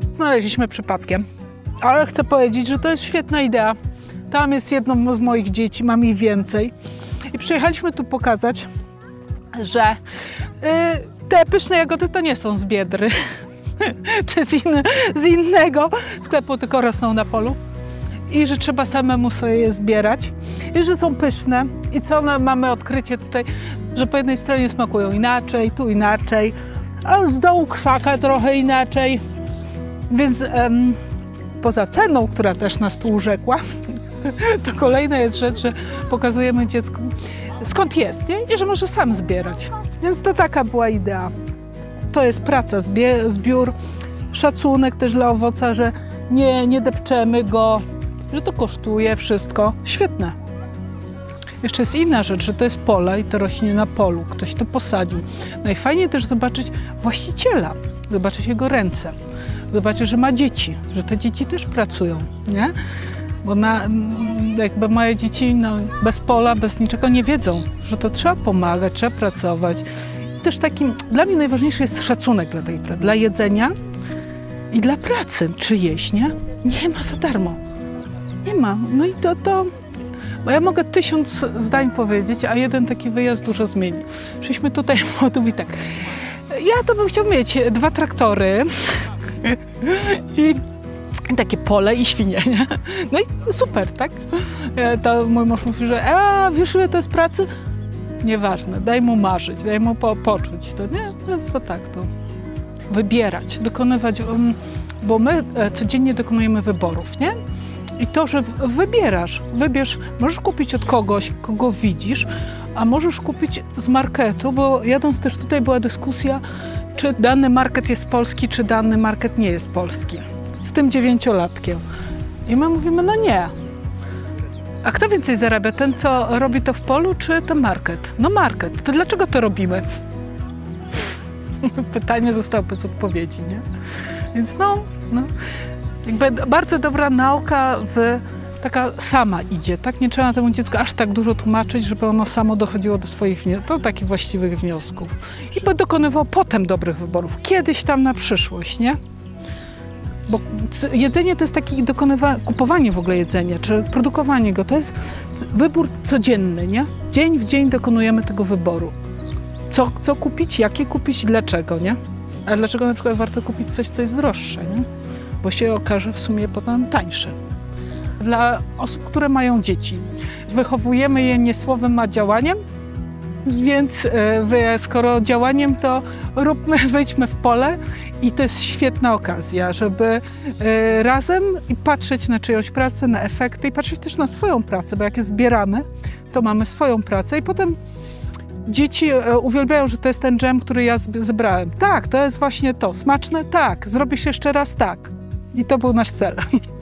Znaleźliśmy przypadkiem, ale chcę powiedzieć, że to jest świetna idea. Tam jest jedno z moich dzieci, mam ich więcej. I przyjechaliśmy tu pokazać, że te pyszne jagody to nie są z Biedry, czy z innego sklepu, tylko rosną na polu. I że trzeba samemu sobie je zbierać. I że są pyszne. I co mamy odkrycie tutaj, że po jednej stronie smakują inaczej, tu inaczej, a z dołu krzaka trochę inaczej. Więc poza ceną, która też nas tu urzekła, to kolejna jest rzecz, że pokazujemy dziecku, skąd jest, nie? I że może sam zbierać. Więc to taka była idea. To jest praca, zbiór, szacunek też dla owoca, że nie depczemy go, że to kosztuje wszystko. Świetne. Jeszcze jest inna rzecz, że to jest pole i to rośnie na polu. Ktoś to posadził. No i fajnie też zobaczyć właściciela, zobaczyć jego ręce. Zobaczyć, że ma dzieci, że te dzieci też pracują, nie? Bo jakby moje dzieci bez pola, bez niczego nie wiedzą, że to trzeba pomagać, trzeba pracować. I też takim, dla mnie najważniejszy jest szacunek dla tej pracy, dla jedzenia i dla pracy czyjeś, nie? Nie ma za darmo. Nie ma. No i to bo ja mogę 1000 zdań powiedzieć, a jeden taki wyjazd dużo zmieni. Przyszliśmy tutaj, młodym i tak, ja to bym chciał mieć 2 traktory i takie pole i świnie, nie? No i super, tak? To mój mąż mówi, że wiesz, ile to jest pracy? Nieważne, daj mu marzyć, daj mu poczuć to, nie? Więc to tak, to wybierać, dokonywać, bo my codziennie dokonujemy wyborów, nie? I to, że wybierz, możesz kupić od kogoś, kogo widzisz, a możesz kupić z marketu, bo jadąc też tutaj była dyskusja, czy dany market jest polski, czy dany market nie jest polski. Z tym 9-latkiem. I my mówimy, no nie. A kto więcej zarabia? Ten, co robi to w polu, czy ten market? No market. To dlaczego to robimy? Pytanie zostało bez odpowiedzi, nie? Więc no. Jakby bardzo dobra nauka taka sama idzie, tak? Nie trzeba temu dziecku aż tak dużo tłumaczyć, żeby ono samo dochodziło do swoich takich właściwych wniosków. I dokonywało potem dobrych wyborów. Kiedyś tam na przyszłość, nie? Bo jedzenie to jest taki kupowanie w ogóle jedzenia, czy produkowanie go, to jest wybór codzienny, nie? Dzień w dzień dokonujemy tego wyboru. Co kupić, jakie kupić, dlaczego, nie? A dlaczego na przykład warto kupić coś, co jest droższe, nie? Bo się okaże w sumie potem tańsze. Dla osób, które mają dzieci, wychowujemy je nie słowem, a działaniem, więc skoro działaniem, to wejdźmy w pole i to jest świetna okazja, żeby razem i patrzeć na czyjąś pracę, na efekty i patrzeć też na swoją pracę, bo jak je zbieramy, to mamy swoją pracę i potem dzieci uwielbiają, że to jest ten dżem, który ja zebrałem. Tak, to jest właśnie to. Smaczne? Tak. Zrobisz jeszcze raz? Tak. I to był nasz cel.